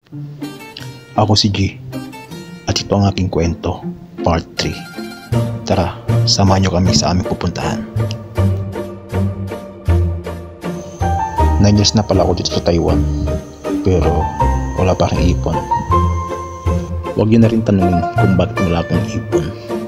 Ako si G at ito ang aking kwento, part 3. Tara, samahan nyo kami sa aming pupuntahan. 9 years na pala ako dito sa Taiwan, pero wala pa rin ipon. Huwag nyo na rin tanungin kung bakit wala akong ipon.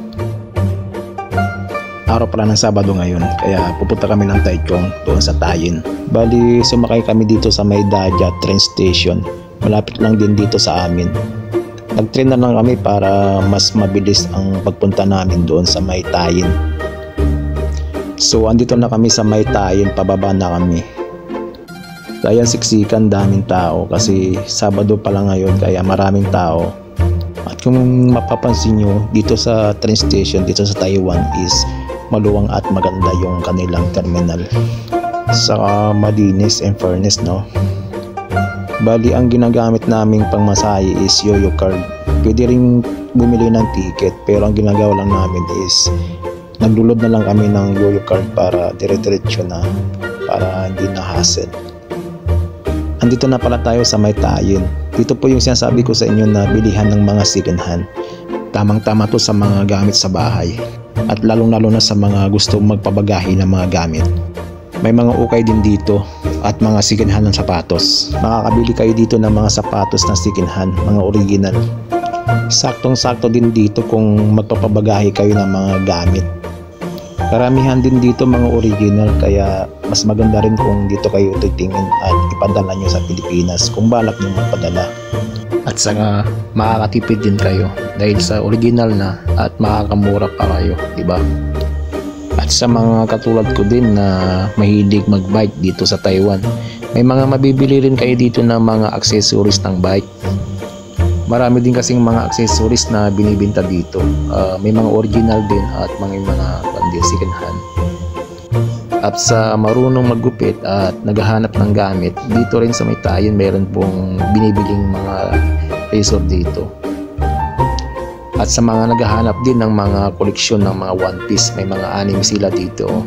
Araw pala ng Sabado ngayon, kaya pupunta kami ng Taichung doon sa Tayin. Bali, sumakay kami dito sa may Daja train station. Malapit lang din dito sa amin. Nag-train na lang kami para mas mabilis ang pagpunta namin doon sa may Tayin. So, andito na kami sa may Tayin, pababa na kami. Kaya siksikan, daming tao kasi Sabado pa lang ngayon, kaya maraming tao. At kung mapapansin nyo, dito sa train station, dito sa Taiwan is maluwang at maganda yung kanilang terminal. Saka malinis and fairness, no? Bali, ang ginagamit naming pangmasahe is Yoyo card. Pwede rin bumili ng ticket, pero ang ginagawa lang namin is naglulod na lang kami ng Yoyo card para dire-diretso na, para hindi na hassle. Andito na pala tayo sa may Tayin. Dito po yung sinasabi ko sa inyo na bilihan ng mga second hand. Tamang-tama to sa mga gamit sa bahay. At lalong-lalo na sa mga gusto magpabagahe ng mga gamit. May mga ukay din dito at mga second hand ng sapatos. Makakabili kayo dito ng mga sapatos na second hand, mga original. Saktong-sakto din dito kung magpapabagahe kayo ng mga gamit. Karamihan din dito mga original, kaya mas maganda rin kung dito kayo titingin at ipadala nyo sa Pilipinas kung balak nyo magpadala. At saka makakatipid din kayo dahil sa original na at makakamura pa kayo, di ba? At sa mga katulad ko din na mahilig mag-bike dito sa Taiwan, may mga mabibili rin kayo dito ng mga accessories ng bike. Marami din kasing mga accessories na binibenta dito. May mga original din at mga second hand. At sa marunong maggupit at naghahanap ng gamit, dito rin sa may Tayin mayroon pong binibiling mga razor dito. At sa mga naghahanap din ng mga koleksyon ng mga One Piece, may mga anime sila dito.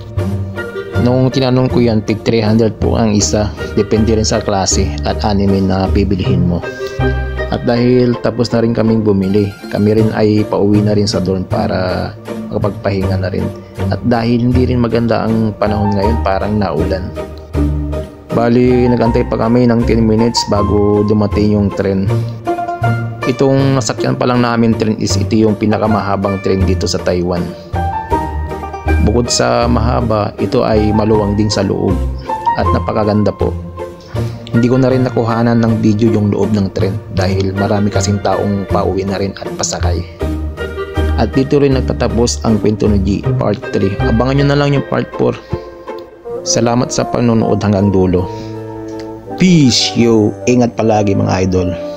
Nung tinanong ko yan, tig 300 po ang isa. Depende rin sa klase at anime na bibilihin mo. At dahil tapos na rin kaming bumili, kami rin ay pauwi na rin sa dorm para makapagpahinga na rin. At dahil hindi rin maganda ang panahon ngayon, parang naulan. Bali, nagantay pa kami ng 10 minutes bago dumating yung tren. Itong nasakyan pa lang namin tren is ito yung pinakamahabang tren dito sa Taiwan. Bukod sa mahaba, ito ay maluwang din sa loob at napakaganda po. Hindi ko na rin nakuhanan ng video yung loob ng tren dahil marami kasing taong pauwi na rin at pasakay. At dito rin nagtatapos ang kwento ni G, part 3. Abangan nyo na lang yung part 4. Salamat sa panonood hanggang dulo. Peace, yo! Ingat palagi mga idol.